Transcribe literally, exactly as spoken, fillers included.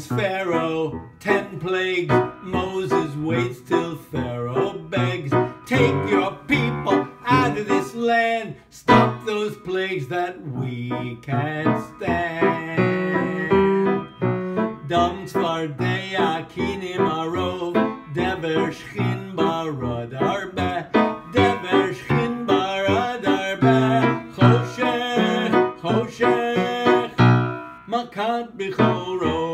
comes Pharaoh, ten plagues. Moses waits till Pharaoh begs. Take your people out of this land. Stop those plagues that we can't stand. Dam tzvardea kinim arov. Dever shchin barad arbe. Dever shchin barad arbe. Choshech, choshech. Makat b'chol rov.